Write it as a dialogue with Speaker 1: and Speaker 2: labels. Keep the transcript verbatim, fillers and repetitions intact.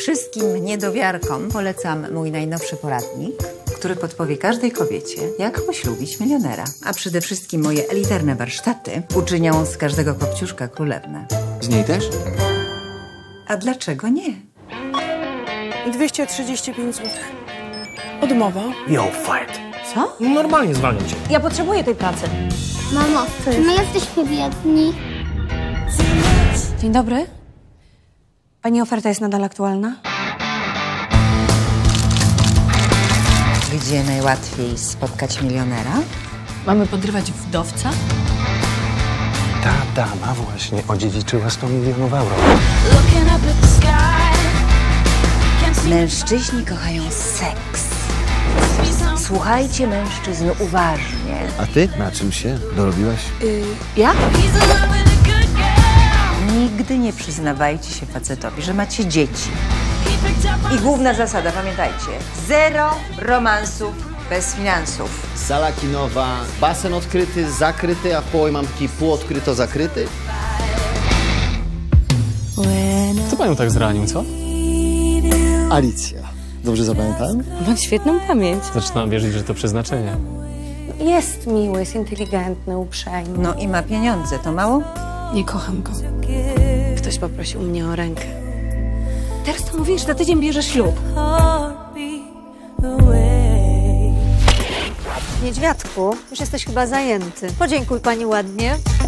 Speaker 1: Wszystkim niedowiarkom polecam mój najnowszy poradnik, który podpowie każdej kobiecie, jak poślubić milionera. A przede wszystkim moje elitarne warsztaty uczynią z każdego kopciuszka królewnę.
Speaker 2: Z niej też?
Speaker 1: A dlaczego nie?
Speaker 3: dwieście trzydzieści pięć złotych. Odmowa.
Speaker 4: Yo, fight.
Speaker 3: Co?
Speaker 4: Normalnie zwalniam cię.
Speaker 3: Ja potrzebuję tej pracy.
Speaker 5: Mamo, czy my jesteśmy biedni?
Speaker 3: Dzień dobry. Pani oferta jest nadal aktualna?
Speaker 1: Gdzie najłatwiej spotkać milionera?
Speaker 3: Mamy podrywać wdowca?
Speaker 4: Ta dama właśnie odziedziczyła sto milionów euro.
Speaker 1: Mężczyźni kochają seks. Słuchajcie mężczyzn uważnie.
Speaker 2: A ty na czym się dorobiłaś?
Speaker 3: Yy, ja?
Speaker 1: Nigdy nie przyznawajcie się facetowi, że macie dzieci. I główna zasada, pamiętajcie, zero romansów bez finansów.
Speaker 2: Sala kinowa, basen odkryty, zakryty, a w połowie mam taki półodkryto-zakryty.
Speaker 6: Kto panią tak zranił, co?
Speaker 7: Alicja. Dobrze zapamiętałem?
Speaker 3: Mam świetną pamięć.
Speaker 6: Zaczynam wierzyć, że to przeznaczenie.
Speaker 3: Jest miły, jest inteligentny, uprzejmy.
Speaker 1: No i ma pieniądze, to mało?
Speaker 3: Nie kocham go. Ktoś poprosił mnie o rękę. Teraz to mówisz, że za tydzień bierzesz ślub.
Speaker 8: Niedźwiadku, już jesteś chyba zajęty. Podziękuj pani ładnie.